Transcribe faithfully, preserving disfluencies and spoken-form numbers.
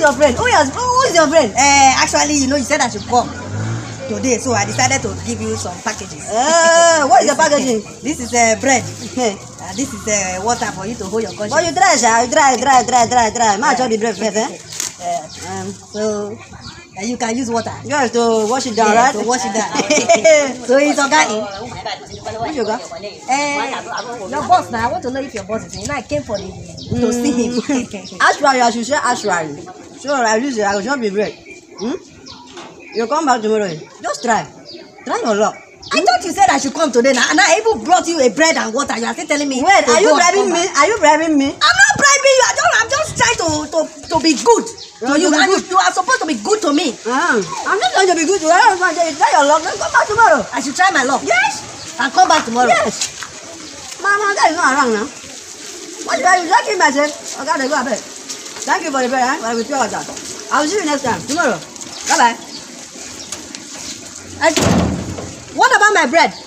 your friend? Who is, who is your friend? Uh, actually, you know, you said I should come today, so I decided to give you some packages. Uh, what is the packaging? This is uh, bread. Hey. Uh, this is uh, water for you to hold your conscience. But you try, sha. You try, try, try, try, try. Match all the bread first, eh? Uh, Um, so uh, you can use water. you have to wash it down, Yeah, right? to wash it down. So it's okay. Which yoga? Uh, your boss now. I want to know if your boss is in. You know, I came for the to see him. Actually, I should say actually. So I use it. I will not be bread. Hmm? You come back tomorrow. Just try. Try your luck. I thought you said I should come today now, and I even brought you a bread and water. You are still telling me. Wait, to are you go and bribing come me? back. Are you bribing me? I'm not bribing you. I don't. I'm just trying to to to be good to Yeah, you, to be and you, good. you are supposed to be good to me. Ah, I'm just trying to be good. I don't want to try your luck. Then come back tomorrow. I should try my luck. Yes. And come back tomorrow. Yes. Mama, that is not around now. What should I do? Just give myself. I gotta go a bit. Thank you for the bread, eh? I will pure water. I will see you next time. Tomorrow. Bye bye. And what about my bread?